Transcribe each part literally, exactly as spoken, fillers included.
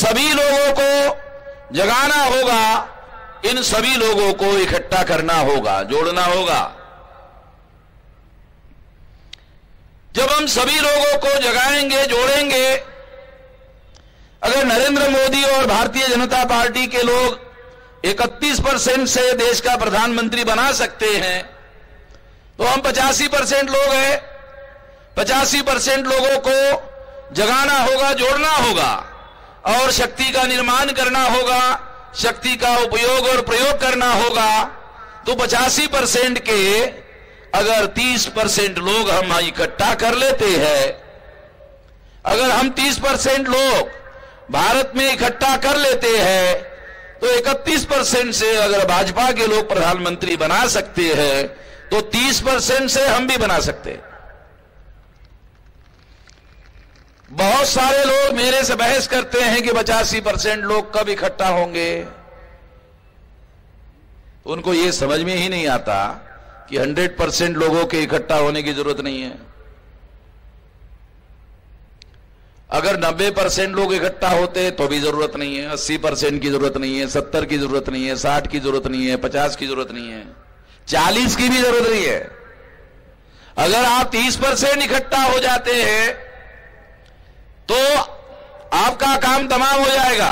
सभी लोगों को जगाना होगा, इन सभी लोगों को इकट्ठा करना होगा, जोड़ना होगा। जब हम सभी लोगों को जगाएंगे, जोड़ेंगे, अगर नरेंद्र मोदी और भारतीय जनता पार्टी के लोग इकतीस परसेंट से देश का प्रधानमंत्री बना सकते हैं, तो हम पचासी परसेंट लोग हैं, पचासी परसेंट लोगों को जगाना होगा, जोड़ना होगा और शक्ति का निर्माण करना होगा, शक्ति का उपयोग और प्रयोग करना होगा। तो पचासी परसेंट के अगर तीस परसेंट लोग हम इकट्ठा कर लेते हैं, अगर हम तीस परसेंट लोग भारत में इकट्ठा कर लेते हैं, तो इकतीस परसेंट से अगर भाजपा के लोग प्रधानमंत्री बना सकते हैं, तो तीस परसेंट से हम भी बना सकते हैं। बहुत सारे लोग मेरे से बहस करते हैं कि पचासी परसेंट लोग कब इकट्ठा होंगे। उनको यह समझ में ही नहीं आता कि सौ परसेंट लोगों के इकट्ठा होने की जरूरत नहीं है। अगर नब्बे परसेंट लोग इकट्ठा होते तो भी जरूरत नहीं है, अस्सी परसेंट की जरूरत नहीं है, सत्तर की जरूरत नहीं है, साठ की जरूरत नहीं है, पचास की जरूरत नहीं है, चालीस की भी जरूरत नहीं है। अगर आप तीस परसेंट इकट्ठा हो जाते हैं तो आपका काम तमाम हो जाएगा।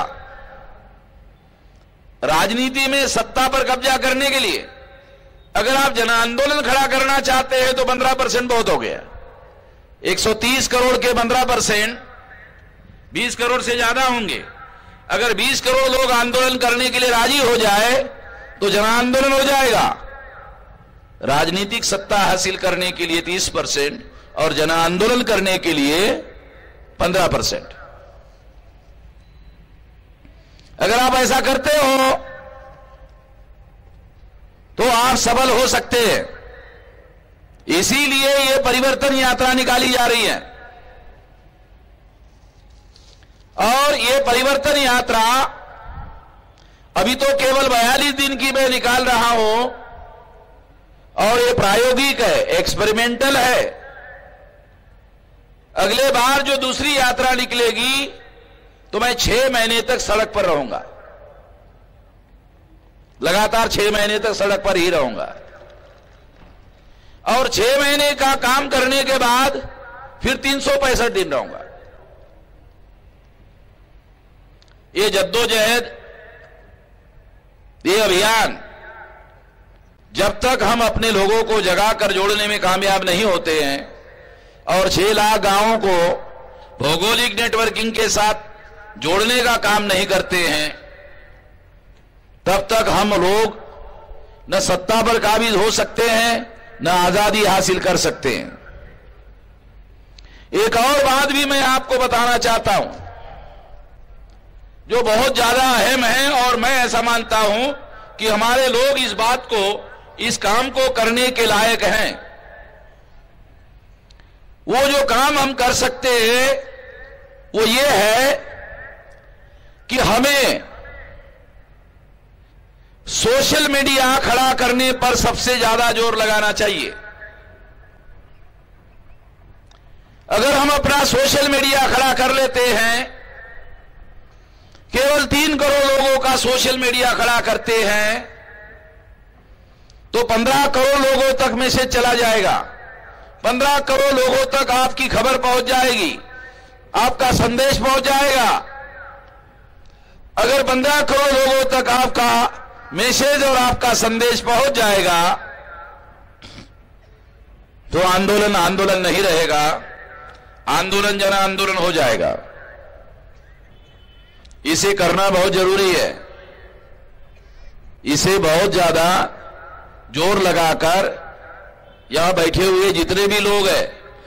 राजनीति में सत्ता पर कब्जा करने के लिए अगर आप जन आंदोलन खड़ा करना चाहते हैं तो पंद्रह परसेंट बहुत हो गया। एक सौ तीस करोड़ के पंद्रह परसेंट बीस करोड़ से ज्यादा होंगे। अगर बीस करोड़ लोग आंदोलन करने के लिए राजी हो जाए तो जन आंदोलन हो जाएगा। राजनीतिक सत्ता हासिल करने के लिए तीस परसेंट और जन आंदोलन करने के लिए पंद्रह परसेंट। अगर आप ऐसा करते हो तो आप सफल हो सकते हैं। इसीलिए यह परिवर्तन यात्रा निकाली जा रही है और यह परिवर्तन यात्रा अभी तो केवल बयालीस दिन की मैं निकाल रहा हूं और यह प्रायोगिक है, एक्सपेरिमेंटल है। अगले बार जो दूसरी यात्रा निकलेगी तो मैं छह महीने तक सड़क पर रहूंगा, लगातार छह महीने तक सड़क पर ही रहूंगा और छह महीने का काम करने के बाद फिर तीन सौ पैंसठ दिन रहूंगा। ये जद्दोजहद, ये अभियान जब तक हम अपने लोगों को जगाकर जोड़ने में कामयाब नहीं होते हैं और छह लाख गांवों को भौगोलिक नेटवर्किंग के साथ जोड़ने का काम नहीं करते हैं, तब तक हम लोग न सत्ता पर काबिज हो सकते हैं न आजादी हासिल कर सकते हैं। एक और बात भी मैं आपको बताना चाहता हूं जो बहुत ज्यादा अहम है और मैं ऐसा मानता हूं कि हमारे लोग इस बात को, इस काम को करने के लायक हैं। वो जो काम हम कर सकते हैं वो ये है कि हमें सोशल मीडिया खड़ा करने पर सबसे ज्यादा जोर लगाना चाहिए। अगर हम अपना सोशल मीडिया खड़ा कर लेते हैं, केवल तीन करोड़ लोगों का सोशल मीडिया खड़ा करते हैं, तो पंद्रह करोड़ लोगों तक मैसेज चला जाएगा, पंद्रह करोड़ लोगों तक आपकी खबर पहुंच जाएगी, आपका संदेश पहुंच जाएगा। अगर पंद्रह करोड़ लोगों तक आपका मैसेज और आपका संदेश पहुंच जाएगा तो आंदोलन आंदोलन नहीं रहेगा, आंदोलन जन आंदोलन हो जाएगा। इसे करना बहुत जरूरी है। इसे बहुत ज्यादा जोर लगाकर यहां बैठे हुए जितने भी लोग हैं,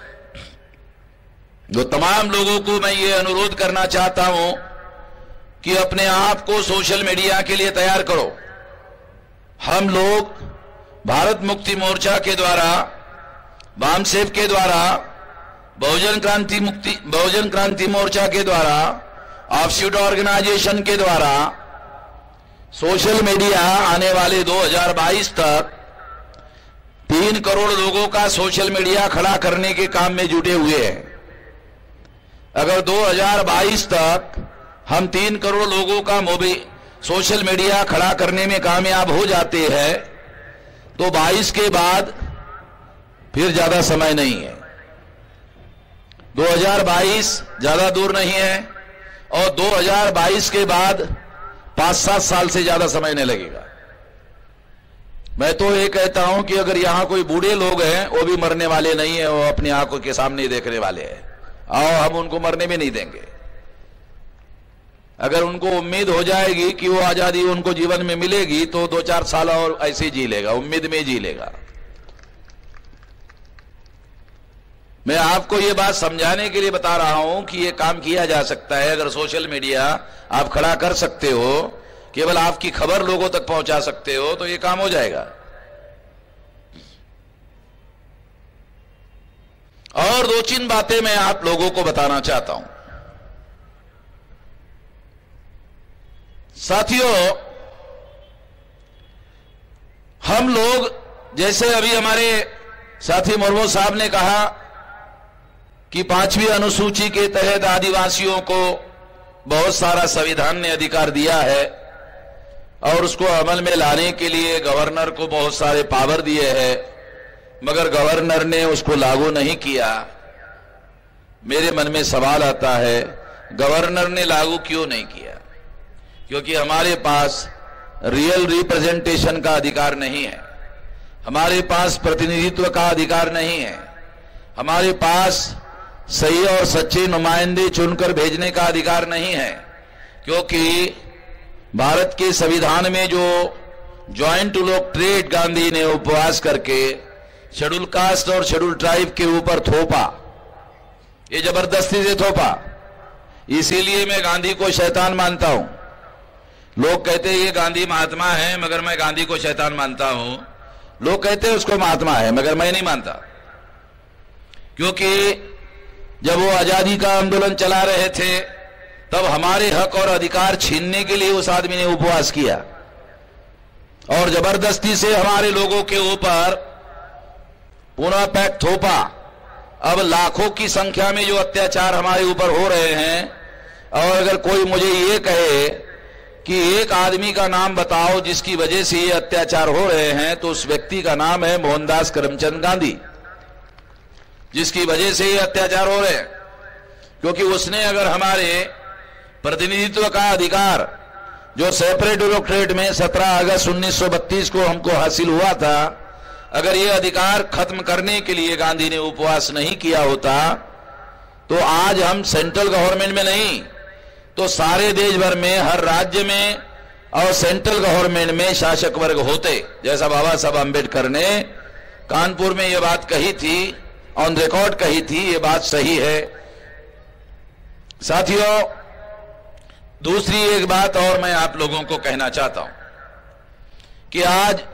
जो तमाम लोगों को मैं ये अनुरोध करना चाहता हूं कि अपने आप को सोशल मीडिया के लिए तैयार करो। हम लोग भारत मुक्ति मोर्चा के द्वारा, वामसेव के द्वारा, बहुजन क्रांति मुक्ति बहुजन क्रांति मोर्चा के द्वारा, ऑफशूट ऑर्गेनाइजेशन के द्वारा सोशल मीडिया आने वाले दो हज़ार बाईस तक तीन करोड़ लोगों का सोशल मीडिया खड़ा करने के काम में जुटे हुए हैं। अगर दो हज़ार बाईस तक हम तीन करोड़ लोगों का मोबी सोशल मीडिया खड़ा करने में कामयाब हो जाते हैं तो बाईस के बाद फिर ज्यादा समय नहीं है। दो हज़ार बाईस ज्यादा दूर नहीं है और दो हज़ार बाईस के बाद पांच सात साल से ज्यादा समय नहीं लगेगा। मैं तो ये कहता हूं कि अगर यहां कोई बूढ़े लोग हैं वो भी मरने वाले नहीं है, वो अपनी आंखों के सामने ही देखने वाले हैं। आओ हम उनको मरने भी नहीं देंगे। अगर उनको उम्मीद हो जाएगी कि वो आजादी उनको जीवन में मिलेगी तो दो चार साल और ऐसे जी लेगा, उम्मीद में जी लेगा। मैं आपको ये बात समझाने के लिए बता रहा हूं कि ये काम किया जा सकता है। अगर सोशल मीडिया आप खड़ा कर सकते हो, केवल आपकी खबर लोगों तक पहुंचा सकते हो तो ये काम हो जाएगा। और दो तीन बातें मैं आप लोगों को बताना चाहता हूं। साथियों, हम लोग जैसे अभी हमारे साथी मुर्मू साहब ने कहा कि पांचवी अनुसूची के तहत आदिवासियों को बहुत सारा संविधान ने अधिकार दिया है और उसको अमल में लाने के लिए गवर्नर को बहुत सारे पावर दिए हैं, मगर गवर्नर ने उसको लागू नहीं किया। मेरे मन में सवाल आता है, गवर्नर ने लागू क्यों नहीं किया? क्योंकि हमारे पास रियल रिप्रेजेंटेशन का अधिकार नहीं है, हमारे पास प्रतिनिधित्व का अधिकार नहीं है, हमारे पास सही और सच्चे नुमाइंदे चुनकर भेजने का अधिकार नहीं है। क्योंकि भारत के संविधान में जो ज्वाइंट टू लोक ट्रेड गांधी ने उपवास करके शेड्यूल कास्ट और शेड्यूल ट्राइब के ऊपर थोपा, ये जबरदस्ती से थोपा। इसीलिए मैं गांधी को शैतान मानता हूं। लोग कहते हैं ये गांधी महात्मा है, मगर मैं गांधी को शैतान मानता हूं। लोग कहते हैं उसको महात्मा है, मगर मैं नहीं मानता। क्योंकि जब वो आजादी का आंदोलन चला रहे थे तब हमारे हक और अधिकार छीनने के लिए उस आदमी ने उपवास किया और जबरदस्ती से हमारे लोगों के ऊपर पुनः पैक थोपा। अब लाखों की संख्या में जो अत्याचार हमारे ऊपर हो रहे हैं, और अगर कोई मुझे ये कहे कि एक आदमी का नाम बताओ जिसकी वजह से ये अत्याचार हो रहे हैं, तो उस व्यक्ति का नाम है मोहनदास करमचंद गांधी, जिसकी वजह से ये अत्याचार हो रहे हैं। क्योंकि उसने अगर हमारे प्रतिनिधित्व का अधिकार जो सेपरेट इलेक्टोरेट में सत्रह अगस्त उन्नीस सौ बत्तीस को हमको हासिल हुआ था, अगर ये अधिकार खत्म करने के लिए गांधी ने उपवास नहीं किया होता तो आज हम सेंट्रल गवर्नमेंट में नहीं तो सारे देश भर में, हर राज्य में और सेंट्रल गवर्नमेंट में शासक वर्ग होते। जैसा बाबा साहब अम्बेडकर ने कानपुर में यह बात कही थी, ऑन रिकॉर्ड कही थी, ये बात सही है। साथियों, दूसरी एक बात और मैं आप लोगों को कहना चाहता हूं कि आज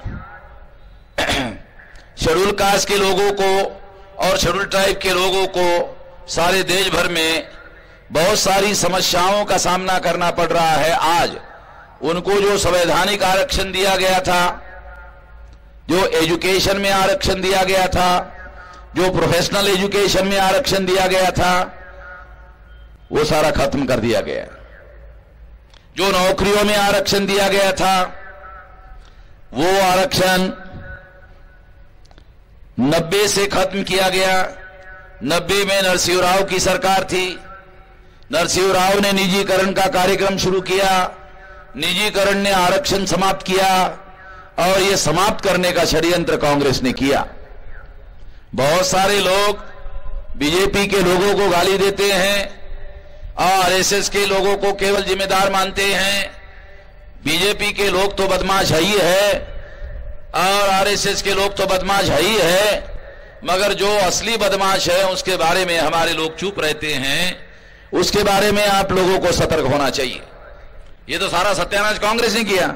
शेड्यूल कास्ट के लोगों को और शेड्यूल ट्राइब के लोगों को सारे देश भर में बहुत सारी समस्याओं का सामना करना पड़ रहा है। आज उनको जो संवैधानिक आरक्षण दिया गया था, जो एजुकेशन में आरक्षण दिया गया था, जो प्रोफेशनल एजुकेशन में आरक्षण दिया गया था, वो सारा खत्म कर दिया गया। जो नौकरियों में आरक्षण दिया गया था, वो आरक्षण नब्बे से खत्म किया गया। नब्बे में नरसिंह राव की सरकार थी। नरसिंह राव ने निजीकरण का कार्यक्रम शुरू किया, निजीकरण ने आरक्षण समाप्त किया और ये समाप्त करने का षड्यंत्र कांग्रेस ने किया। बहुत सारे लोग बीजेपी के लोगों को गाली देते हैं और आरएसएस के लोगों को केवल जिम्मेदार मानते हैं। बीजेपी के लोग तो बदमाश है ही है और आरएसएस के लोग तो बदमाश है ही है, मगर जो असली बदमाश है उसके बारे में हमारे लोग चुप रहते हैं। उसके बारे में आप लोगों को सतर्क होना चाहिए। ये तो सारा सत्यानाश कांग्रेस ने किया।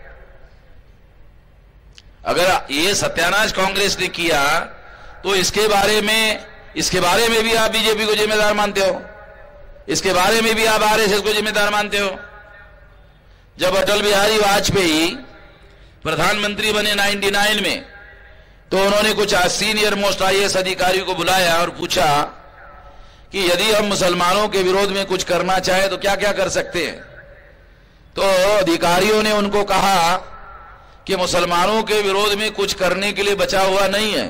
अगर ये सत्यानाश कांग्रेस ने किया तो इसके बारे में इसके बारे में भी आप बीजेपी को जिम्मेदार मानते हो, इसके बारे में भी आप आरएसएस को जिम्मेदार मानते हो। जब अटल बिहारी वाजपेयी प्रधानमंत्री बने निन्यानवे में, तो उन्होंने कुछ सीनियर मोस्ट आईएएस अधिकारियों को बुलाया और पूछा कि यदि हम मुसलमानों के विरोध में कुछ करना चाहे तो क्या क्या कर सकते हैं। तो अधिकारियों ने उनको कहा कि मुसलमानों के विरोध में कुछ करने के लिए बचा हुआ नहीं है।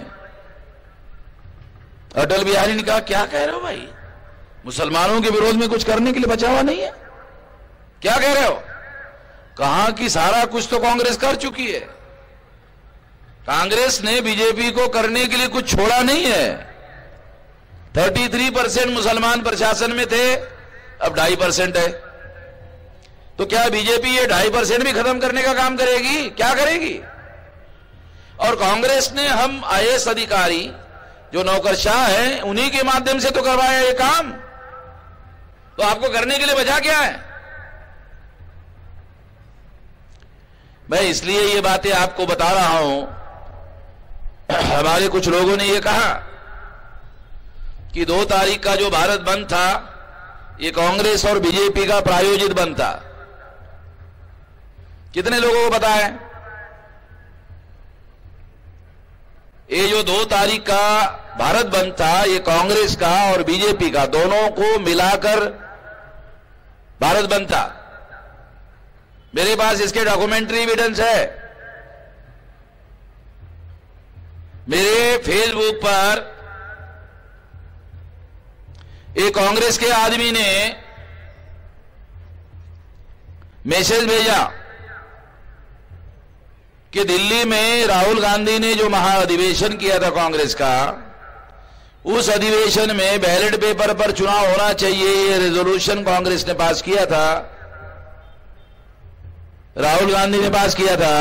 अटल बिहारी ने कहा, क्या कह रहे हो भाई, मुसलमानों के विरोध में कुछ करने के लिए बचा हुआ नहीं है, क्या कह रहे हो? कहा कि सारा कुछ तो कांग्रेस कर चुकी है, कांग्रेस ने बीजेपी को करने के लिए कुछ छोड़ा नहीं है। तैंतीस परसेंट मुसलमान प्रशासन में थे, अब ढाई परसेंट है। तो क्या बीजेपी ये ढाई परसेंट भी खत्म करने का काम करेगी? क्या करेगी? और कांग्रेस ने हम आई ए एस अधिकारी जो नौकरशाह हैं उन्हीं के माध्यम से तो करवाया ये काम, तो आपको करने के लिए बचा क्या है? मैं इसलिए ये बातें आपको बता रहा हूं। हमारे कुछ लोगों ने ये कहा कि दो तारीख का जो भारत बंद था ये कांग्रेस और बीजेपी का प्रायोजित बंद था। कितने लोगों को पता है? ये जो दो तारीख का भारत बंद था ये कांग्रेस का और बीजेपी का दोनों को मिलाकर भारत बंद था। मेरे पास इसके डॉक्यूमेंट्री एविडेंस है। मेरे फेसबुक पर एक कांग्रेस के आदमी ने मैसेज भेजा कि दिल्ली में राहुल गांधी ने जो महाअधिवेशन किया था कांग्रेस का, उस अधिवेशन में बैलेट पेपर पर चुनाव होना चाहिए, ये रेजोल्यूशन कांग्रेस ने पास किया था, राहुल गांधी ने पास किया था।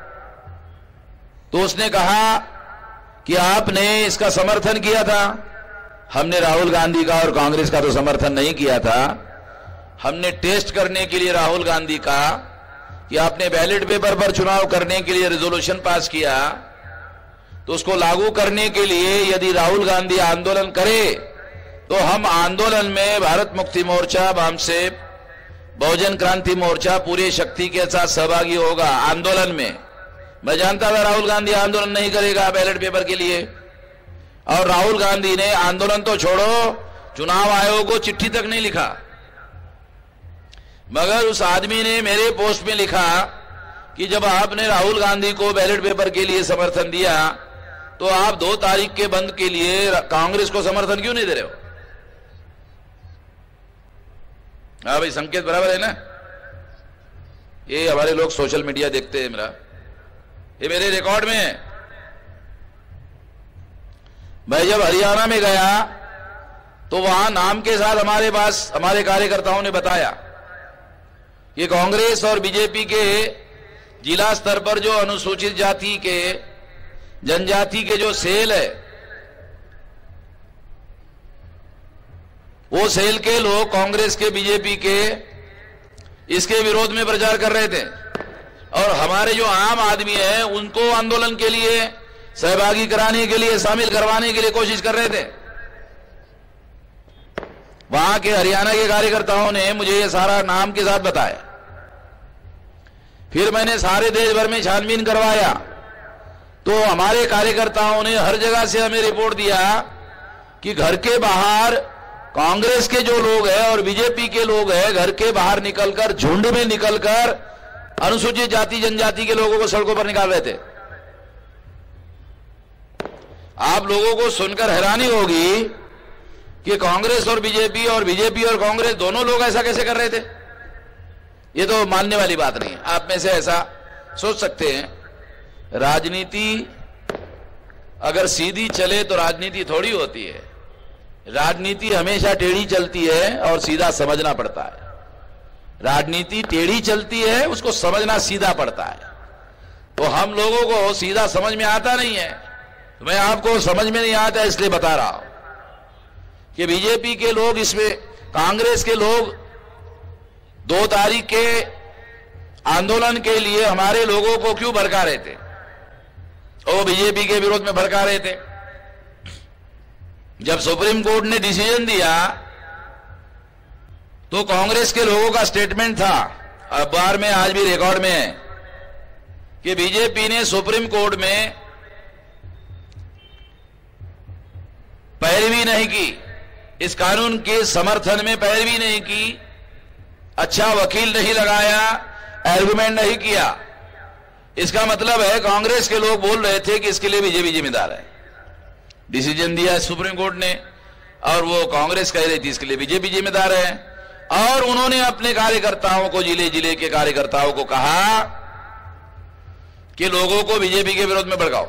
तो उसने कहा कि आपने इसका समर्थन किया था। हमने राहुल गांधी का और कांग्रेस का तो समर्थन नहीं किया था। हमने टेस्ट करने के लिए राहुल गांधी का कि आपने बैलेट पेपर पर चुनाव करने के लिए रेजोल्यूशन पास किया, तो उसको लागू करने के लिए यदि राहुल गांधी आंदोलन करे तो हम आंदोलन में भारत मुक्ति मोर्चा, वामसेप, बहुजन क्रांति मोर्चा पूरी शक्ति के साथ सहभागी होगा आंदोलन में। मैं जानता था राहुल गांधी आंदोलन नहीं करेगा बैलेट पेपर के लिए, और राहुल गांधी ने आंदोलन तो छोड़ो, चुनाव आयोग को चिट्ठी तक नहीं लिखा। मगर उस आदमी ने मेरे पोस्ट में लिखा कि जब आपने राहुल गांधी को बैलेट पेपर के लिए समर्थन दिया तो आप दो तारीख के बंद के लिए कांग्रेस को समर्थन क्यों नहीं दे रहे हो? हाँ भाई, संकेत बराबर है ना? ये हमारे लोग सोशल मीडिया देखते हैं मेरा, ये मेरे रिकॉर्ड में है। मैं जब हरियाणा में गया तो वहां नाम के साथ हमारे पास हमारे कार्यकर्ताओं ने बताया कि कांग्रेस और बीजेपी के जिला स्तर पर जो अनुसूचित जाति के जनजाति के जो सेल है, वो सेल के लोग कांग्रेस के, बीजेपी के इसके विरोध में प्रचार कर रहे थे, और हमारे जो आम आदमी है उनको आंदोलन के लिए सहभागी कराने के लिए, शामिल करवाने के लिए कोशिश कर रहे थे। वहां के हरियाणा के कार्यकर्ताओं ने मुझे ये सारा नाम के साथ बताया। फिर मैंने सारे देश भर में छानबीन करवाया तो हमारे कार्यकर्ताओं ने हर जगह से हमें रिपोर्ट दिया कि घर के बाहर कांग्रेस के जो लोग हैं और बीजेपी के लोग हैं, घर के बाहर निकलकर, झुंड में निकलकर अनुसूचित जाति जनजाति के लोगों को सड़कों पर निकाल रहे थे। आप लोगों को सुनकर हैरानी होगी कि कांग्रेस और बीजेपी और बीजेपी और कांग्रेस दोनों लोग ऐसा कैसे कर रहे थे। ये तो मानने वाली बात नहीं है। आप में से ऐसा सोच सकते हैं। राजनीति अगर सीधी चले तो राजनीति थोड़ी होती है। राजनीति हमेशा टेढ़ी चलती है और सीधा समझना पड़ता है। राजनीति टेढ़ी चलती है, उसको समझना सीधा पड़ता है। तो हम लोगों को सीधा समझ में आता नहीं है। मैं आपको समझ में नहीं आता इसलिए बता रहा हूं कि बीजेपी के लोग, इसमें कांग्रेस के लोग दो तारीख के आंदोलन के लिए हमारे लोगों को क्यों भड़का रहे थे? वो बीजेपी के विरोध में भड़का रहे थे। जब सुप्रीम कोर्ट ने डिसीजन दिया तो कांग्रेस के लोगों का स्टेटमेंट था, अखबार में आज भी रिकॉर्ड में है, कि बीजेपी ने सुप्रीम कोर्ट में पैरवी नहीं की, इस कानून के समर्थन में पैरवी नहीं की, अच्छा वकील नहीं लगाया, आर्गुमेंट नहीं किया। इसका मतलब है कांग्रेस के लोग बोल रहे थे कि इसके लिए बीजेपी जिम्मेदार है। डिसीजन दिया सुप्रीम कोर्ट ने और वो कांग्रेस कह रही थी इसके लिए बीजेपी जिम्मेदार है। और उन्होंने अपने कार्यकर्ताओं को, जिले जिले के कार्यकर्ताओं को कहा कि लोगों को बीजेपी के विरोध में भड़काओ।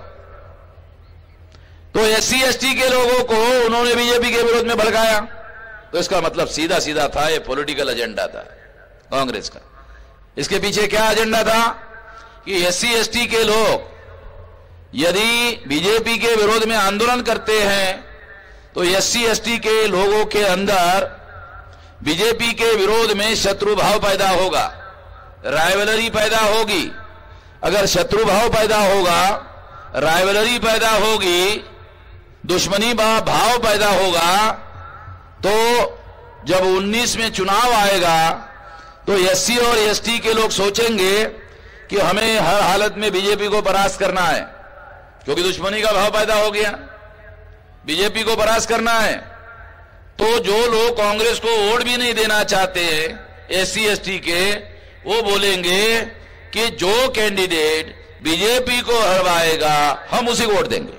तो एससी एसटी के लोगों को उन्होंने बीजेपी के विरोध में भड़काया। तो इसका मतलब सीधा सीधा था, ये पॉलिटिकल एजेंडा था कांग्रेस का। इसके पीछे क्या एजेंडा था कि एससी एसटी के लोग यदि बीजेपी के विरोध में आंदोलन करते हैं तो एससी एसटी के लोगों के अंदर बीजेपी के विरोध में शत्रु भाव पैदा होगा, राइवलरी पैदा होगी। अगर शत्रु भाव पैदा होगा, राइवलरी पैदा होगी, दुश्मनी भाव पैदा होगा, तो जब उन्नीस में चुनाव आएगा तो एससी और एसटी के लोग सोचेंगे कि हमें हर हालत में बीजेपी को परास्त करना है, क्योंकि दुश्मनी का भाव पैदा हो गया, बीजेपी को परास्त करना है। तो जो लोग कांग्रेस को वोट भी नहीं देना चाहते एससी एसटी के, वो बोलेंगे कि जो कैंडिडेट बीजेपी को हरवाएगा हम उसी को वोट देंगे।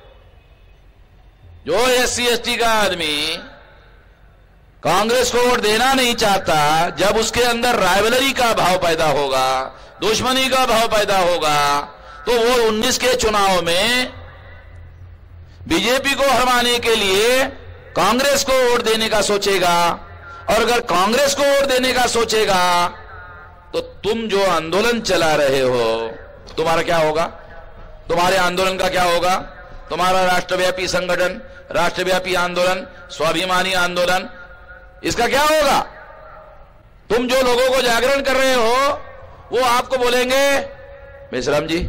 जो एससी एसटी का आदमी कांग्रेस को वोट देना नहीं चाहता, जब उसके अंदर राइवलरी का भाव पैदा होगा, दुश्मनी का भाव पैदा होगा, तो वो उन्नीस के चुनाव में बीजेपी को हरवाने के लिए कांग्रेस को वोट देने का सोचेगा। और अगर कांग्रेस को वोट देने का सोचेगा तो तुम जो आंदोलन चला रहे हो, तुम्हारा क्या होगा? तुम्हारे आंदोलन का क्या होगा? तुम्हारा राष्ट्रव्यापी संगठन, राष्ट्रव्यापी आंदोलन, स्वाभिमानी आंदोलन, इसका क्या होगा? तुम जो लोगों को जागरण कर रहे हो वो आपको बोलेंगे मेश्राम जी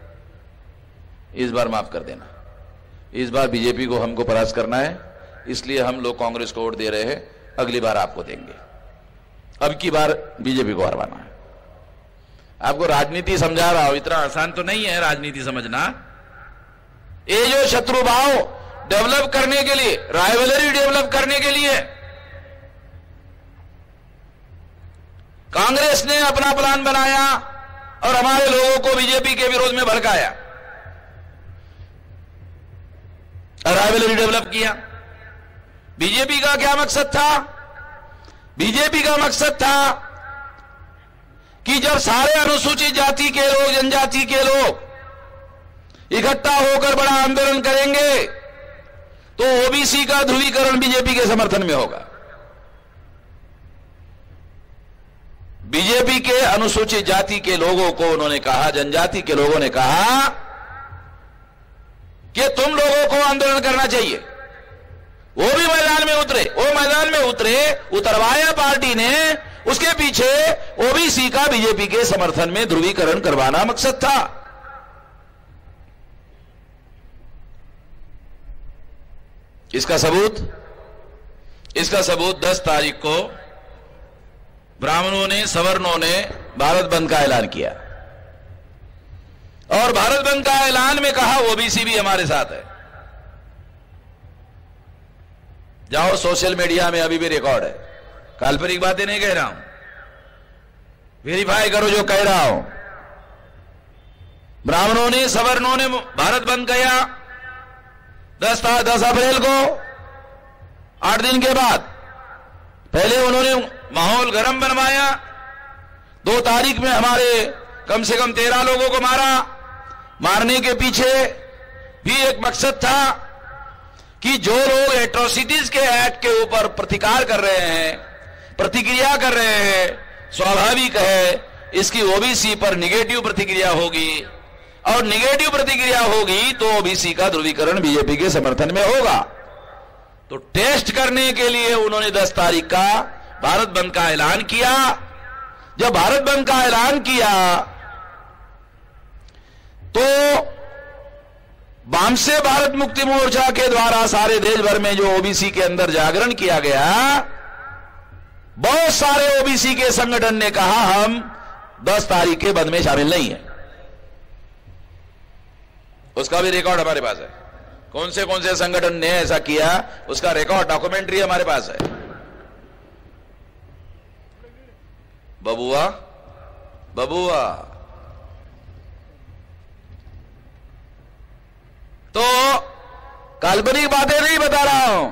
इस बार माफ कर देना, इस बार बीजेपी को हमको परास्त करना है, इसलिए हम लोग कांग्रेस को वोट दे रहे हैं, अगली बार आपको देंगे, अब की बार बीजेपी को हरवाना है। आपको राजनीति समझा रहा हूं, इतना आसान तो नहीं है राजनीति समझना। ये जो शत्रु भाव डेवलप करने के लिए, राइवलरी डेवलप करने के लिए कांग्रेस ने अपना प्लान बनाया और हमारे लोगों को बीजेपी के विरोध में भड़काया, राइवलरी डेवलप किया। बीजेपी का क्या मकसद था? बीजेपी का मकसद था कि जब सारे अनुसूचित जाति के लोग, जनजाति के लोग इकट्ठा होकर बड़ा आंदोलन करेंगे तो ओबीसी का ध्रुवीकरण बीजेपी के समर्थन में होगा। बीजेपी के अनुसूचित जाति के लोगों को उन्होंने कहा, जनजाति के लोगों ने कहा कि तुम लोगों को आंदोलन करना चाहिए। वो भी मैदान में उतरे, वो मैदान में उतरे, उतरवाया पार्टी ने। उसके पीछे ओबीसी का बीजेपी के समर्थन में ध्रुवीकरण करवाना मकसद था। इसका सबूत इसका सबूत दस तारीख को ब्राह्मणों ने, सवर्णों ने भारत बंद का ऐलान किया और भारत बंद का ऐलान में कहा ओबीसी भी हमारे साथ है। जाओ सोशल मीडिया में, अभी भी रिकॉर्ड है, काल्पनिक बातें नहीं कह रहा हूं, वेरीफाई करो जो कह रहा हूं। ब्राह्मणों ने, सवर्णों ने भारत बंद किया दस दस अप्रैल को, आठ दिन के बाद। पहले उन्होंने माहौल गर्म बनवाया, दो तारीख में हमारे कम से कम तेरह लोगों को मारा। मारने के पीछे भी एक मकसद था कि जो लोग एट्रोसिटीज के एक्ट के ऊपर प्रतिकार कर रहे हैं, प्रतिक्रिया कर रहे हैं, स्वाभाविक है इसकी ओबीसी पर निगेटिव प्रतिक्रिया होगी, और निगेटिव प्रतिक्रिया होगी तो ओबीसी का ध्रुवीकरण बीजेपी के समर्थन में होगा। तो टेस्ट करने के लिए उन्होंने दस तारीख का भारत बंद का ऐलान किया। जब भारत बंद का ऐलान किया तो वामसे भारत मुक्ति मोर्चा के द्वारा सारे देश भर में जो ओबीसी के अंदर जागरण किया गया, बहुत सारे ओबीसी के संगठन ने कहा हम दस तारीख के बंद में शामिल नहीं है। उसका भी रिकॉर्ड हमारे पास है। कौन से कौन से संगठन ने ऐसा किया, उसका रिकॉर्ड डॉक्यूमेंट्री हमारे पास है। बबुआ बबुआ तो काल्पनिक बातें नहीं बता रहा हूं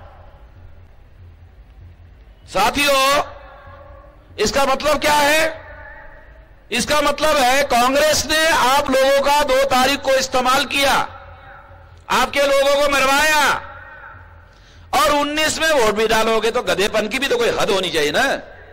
साथियों। इसका मतलब क्या है? इसका मतलब है कांग्रेस ने आप लोगों का दो तारीख को इस्तेमाल किया, आपके लोगों को मरवाया, और उन्नीस में वोट भी डालोगे तो गधेपन की भी तो कोई हद होनी चाहिए ना।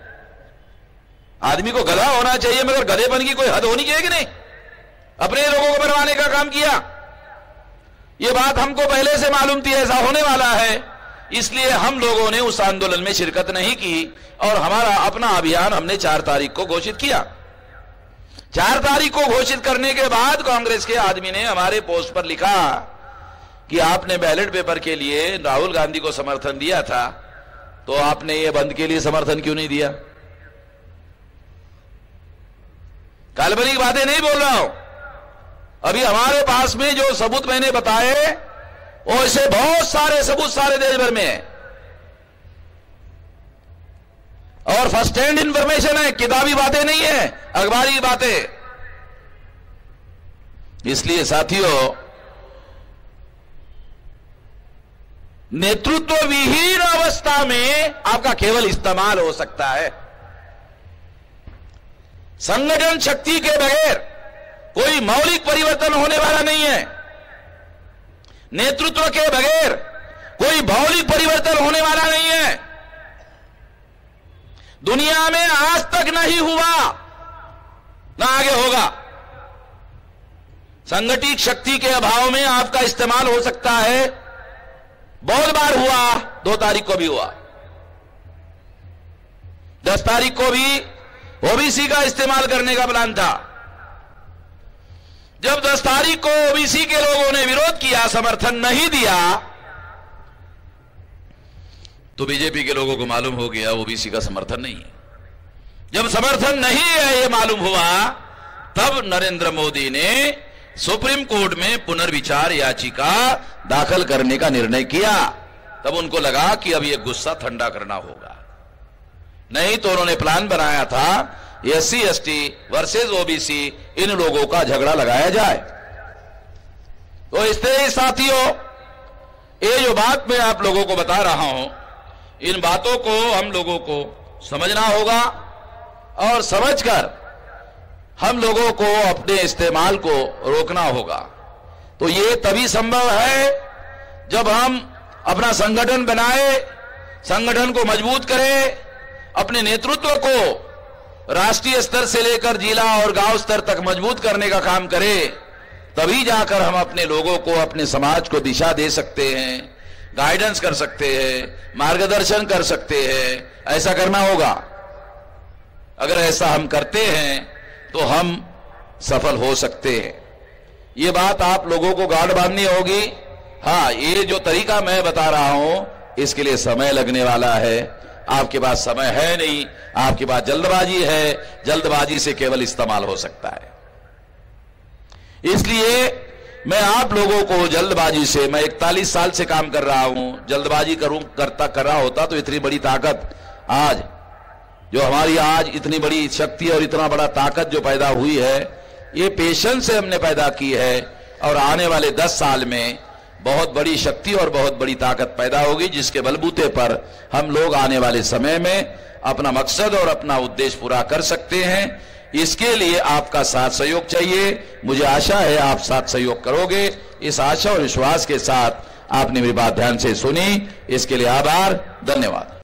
आदमी को गधा होना चाहिए मगर गधेपन की कोई हद होनी चाहिए कि नहीं? अपने लोगों को मरवाने का काम किया। यह बात हमको पहले से मालूम थी ऐसा होने वाला है, इसलिए हम लोगों ने उस आंदोलन में शिरकत नहीं की और हमारा अपना अभियान हमने चार तारीख को घोषित किया। चार तारीख को घोषित करने के बाद कांग्रेस के आदमी ने हमारे पोस्ट पर लिखा कि आपने बैलेट पेपर के लिए राहुल गांधी को समर्थन दिया था, तो आपने ये बंद के लिए समर्थन क्यों नहीं दिया? काल्पनिक बातें नहीं बोल रहा हूं। अभी हमारे पास में जो सबूत मैंने बताए वो ऐसे बहुत सारे सबूत सारे देश भर में है, और फर्स्ट हैंड इंफॉर्मेशन है, किताबी बातें नहीं है, अखबारी बातें। इसलिए साथियों, नेतृत्व विहीन अवस्था में आपका केवल इस्तेमाल हो सकता है। संगठन शक्ति के बगैर कोई मौलिक परिवर्तन होने वाला नहीं है। नेतृत्व के बगैर कोई मौलिक परिवर्तन होने वाला नहीं है। दुनिया में आज तक नहीं हुआ, ना आगे होगा। संगठित शक्ति के अभाव में आपका इस्तेमाल हो सकता है, बहुत बार हुआ, दो तारीख को भी हुआ, दस तारीख को भी ओबीसी का इस्तेमाल करने का प्लान था। जब दस तारीख को ओबीसी के लोगों ने विरोध किया, समर्थन नहीं दिया, तो बीजेपी के लोगों को मालूम हो गया ओबीसी का समर्थन नहीं है। जब समर्थन नहीं है ये मालूम हुआ, तब नरेंद्र मोदी ने सुप्रीम कोर्ट में पुनर्विचार याचिका दाखिल करने का निर्णय किया। तब उनको लगा कि अब ये गुस्सा ठंडा करना होगा, नहीं तो उन्होंने प्लान बनाया था S C S T versus OBC, इन लोगों का झगड़ा लगाया जाए। तो इस तरह साथियों, ये जो बात मैं आप लोगों को बता रहा हूं, इन बातों को हम लोगों को समझना होगा, और समझकर हम लोगों को अपने इस्तेमाल को रोकना होगा। तो ये तभी संभव है जब हम अपना संगठन बनाए, संगठन को मजबूत करें, अपने नेतृत्व को राष्ट्रीय स्तर से लेकर जिला और गांव स्तर तक मजबूत करने का काम करें। तभी जाकर हम अपने लोगों को, अपने समाज को दिशा दे सकते हैं, गाइडेंस कर सकते हैं, मार्गदर्शन कर सकते हैं। ऐसा करना होगा। अगर ऐसा हम करते हैं तो हम सफल हो सकते हैं। ये बात आप लोगों को गांठ बांधनी होगी। हाँ, ये जो तरीका मैं बता रहा हूं, इसके लिए समय लगने वाला है। आपके पास समय है नहीं, आपके पास जल्दबाजी है, जल्दबाजी से केवल इस्तेमाल हो सकता है। इसलिए मैं आप लोगों को जल्दबाजी से, मैं इकतालीस साल से काम कर रहा हूं, जल्दबाजी करूं करता कर रहा होता तो इतनी बड़ी ताकत आज, जो हमारी आज इतनी बड़ी शक्ति और इतना बड़ा ताकत जो पैदा हुई है, ये पेशेंस से हमने पैदा की है। और आने वाले दस साल में बहुत बड़ी शक्ति और बहुत बड़ी ताकत पैदा होगी, जिसके बलबूते पर हम लोग आने वाले समय में अपना मकसद और अपना उद्देश्य पूरा कर सकते हैं। इसके लिए आपका साथ सहयोग चाहिए। मुझे आशा है आप साथ सहयोग करोगे। इस आशा और विश्वास के साथ आपने मेरी बात ध्यान से सुनी, इसके लिए आभार, धन्यवाद।